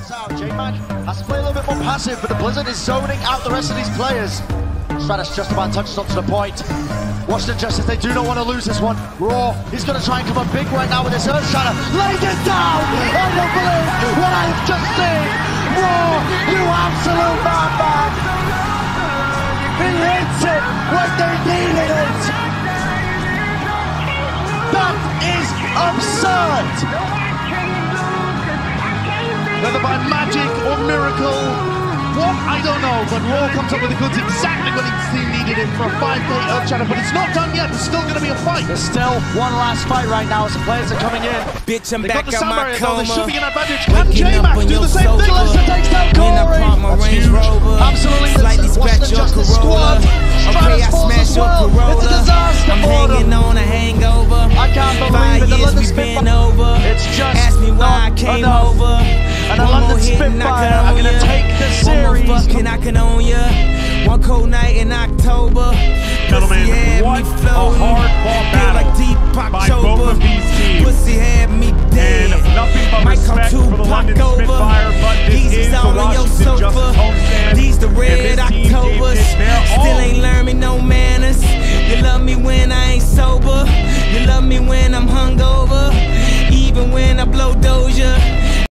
out. J-Mac has to play a little bit more passive, but the Blizzard is zoning out the rest of these players. Stratus just about touches up to the point. Washington Justice, they do not want to lose this one. r0ar, he's going to try and come up big right now with this Earth Shatter. Lays it down! I don't believe what I've just seen! r0ar, you absolute madman! He hits it when they needed it! That is absurd! Whether by magic or miracle, what? I don't know, but r0ar comes up with the goods exactly when he needed it for a 5K Earth Shatter, but it's not done yet. There's still going to be a fight. There's still one last fight right now as the players are coming in. Bitch, I'm they back got the on my coma. They're shipping an advantage. Can J-Mac do the same thing? Listen, takes down Corey. That's huge. Absolutely. Slightly Washington scratch your Justice Corolla. squad. Okay, I smash your Corolla. It's a disaster I'm for them. hanging on a hangover. I can't believe it. The London Spitfire. It's just ask me why I came over. And the London Spitfire are going to take the series. One more fucking I can own ya. One cold night in October. Gentlemen, what a hard-fought battle by both of these teams. Pussy had me dead. And nothing but respect for the London Spitfire, but this is the Washington Justice Homestand. These the red Octobers. Still ain't learn me no manners. You love me when I ain't sober. You love me when I'm hungover. Even when I blow Doja.